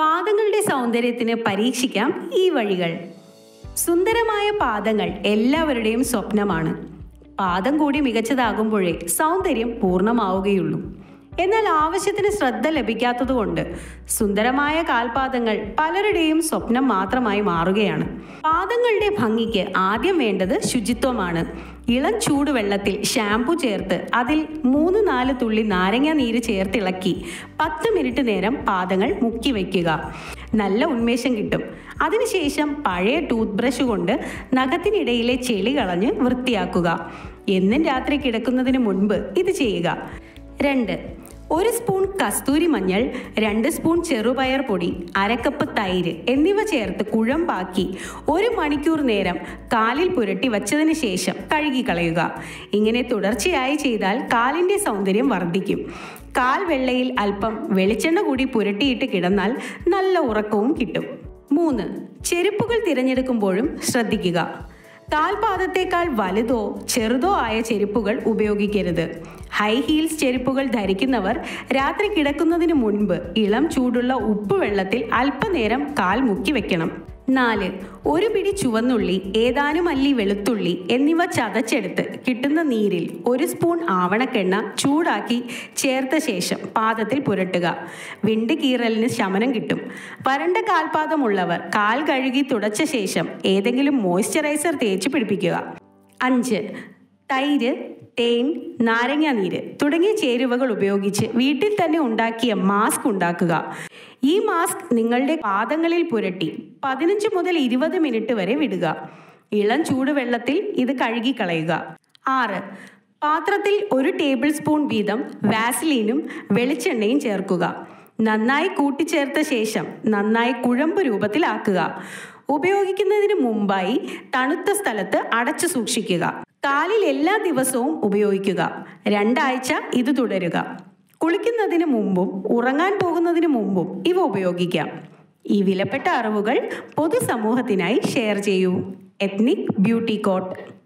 പാദങ്ങളുടെ സൗന്ദര്യത്തിന് പരീക്ഷിക്കാം ഈ വഴികൾ. സുന്ദരമായ പാദങ്ങൾ എല്ലാവരുടെയും സ്വപ്നമാണ്. പാദം കൂടി മികച്ചതാകുമ്പോഴേ സൗന്ദര്യം പൂർണ്ണമാവുകയുള്ളൂ. എന്നാൽ ആവശ്യത്തിന് ശ്രദ്ധ ലഭിക്കാത്തതുകൊണ്ട് സുന്ദരമായ കാൽപാദങ്ങൾ പലരുടെയും സ്വപ്നം മാത്രമായി മാറുകയാണ്. പാദങ്ങളുടെ ഭംഗിക്ക് ആദ്യം വേണ്ടത് ശുചിത്വമാണ്. ഇളം ചൂടുവെള്ളത്തിൽ ഷാംപൂ ചേർത്ത് അതിൽ 3-4 തുള്ളി നാരങ്ങ നീര് ചേർത്തിളക്കി 10 മിനിറ്റ് നേരം പാദങ്ങൾ മുക്കി വയ്ക്കുക. നല്ല ഉന്മേഷം കിട്ടും. അതിനുശേഷം പഴയ ടൂത്ത് ബ്രഷ് കൊണ്ട് നഖത്തിനിടയിലെ ചെളി കളഞ്ഞ് വൃത്തിയാക്കുക. എന്നും രാത്രി കിടക്കുന്നതിന് മുൻപ് ഇത് ചെയ്യുക. 2. 1 സ്പൂൺ കസ്തൂരി മഞ്ഞൾ, 2 സ്പൂൺ ചെറുപയർ പൊടി, 1/2 കപ്പ് തൈര് എന്നിവ ചേർത്ത് കുഴമ്പാക്കി 1 മണിക്കൂർ നേരം കാലിൽ പുരട്ടി വച്ചതിന് ശേഷം കഴുകിക്കളയുക. ഇങ്ങനെ തുടർച്ചയായി ചെയ്താൽ കാലിൻ്റെ സൗന്ദര്യം വർദ്ധിക്കും. കാൽ വെള്ളയിൽ അല്പം വെളിച്ചെണ്ണ കൂടി പുരട്ടിയിട്ട് കിടന്നാൽ നല്ല ഉറക്കവും കിട്ടും. 3. ചെരുപ്പുകൾ തിരഞ്ഞെടുക്കുമ്പോഴും ശ്രദ്ധിക്കുക. കാൽപാദത്തേക്കാൾ വലുതോ ചെറുതോ ആയ ചെരുപ്പുകൾ ഉപയോഗിക്കരുത്. ഹൈ ഹീൽസ് ചെരുപ്പുകൾ ധരിക്കുന്നവർ രാത്രി കിടക്കുന്നതിന് മുൻപ് ഇളം ചൂടുള്ള ഉപ്പുവെള്ളത്തിൽ അല്പനേരം കാൽ മുക്കി വെക്കണം. 4. 1 പിടി ചുവന്നുള്ളി, ഏതാനും അല്ലി വെളുത്തുള്ളി എന്നിവ ചതച്ചെടുത്ത് കിട്ടുന്ന നീരിൽ 1 സ്പൂൺ ആവണക്കെണ്ണ ചൂടാക്കി ചേർത്ത ശേഷം പാദത്തിൽ പുരട്ടുക. വിണ്ട് കീറലിന് ശമനം കിട്ടും. വരണ്ട കാൽപാദമുള്ളവർ കാൽ കഴുകി തുടച്ച ശേഷം ഏതെങ്കിലും മോയ്സ്ചറൈസർ തേച്ച് പിടിപ്പിക്കുക. 5. തൈര്, തേൻ, നാരങ്ങ നീര് തുടങ്ങിയ ചേരുവകൾ ഉപയോഗിച്ച് വീട്ടിൽ തന്നെ ഉണ്ടാക്കിയ മാസ്ക് ഉണ്ടാക്കുക. ഈ മാസ്ക് നിങ്ങളുടെ പാദങ്ങളിൽ പുരട്ടി 15 മുതൽ 20 മിനിറ്റ് വരെ വിടുക. ഇളം ചൂടുവെള്ളത്തിൽ ഇത് കഴുകിക്കളയുക. 6. പാത്രത്തിൽ 1 ടേബിൾ സ്പൂൺ വീതം വാസലീനും വെളിച്ചെണ്ണയും ചേർക്കുക. നന്നായി കൂട്ടിച്ചേർത്ത ശേഷം നന്നായി കുഴമ്പ് രൂപത്തിലാക്കുക. ഉപയോഗിക്കുന്നതിന് മുമ്പായി തണുത്ത സ്ഥലത്ത് അടച്ചു സൂക്ഷിക്കുക. കാലിൽ എല്ലാ ദിവസവും ഉപയോഗിക്കുക. 2 ആഴ്ച ഇത് തുടരുക. കുളിക്കുന്നതിന് മുമ്പും ഉറങ്ങാൻ പോകുന്നതിന് മുമ്പും ഇവ ഉപയോഗിക്കാം. ഈ വിലപ്പെട്ട അറിവുകൾ പൊതുസമൂഹത്തിനായി ഷെയർ ചെയ്യൂ. Ethnic beauty coat.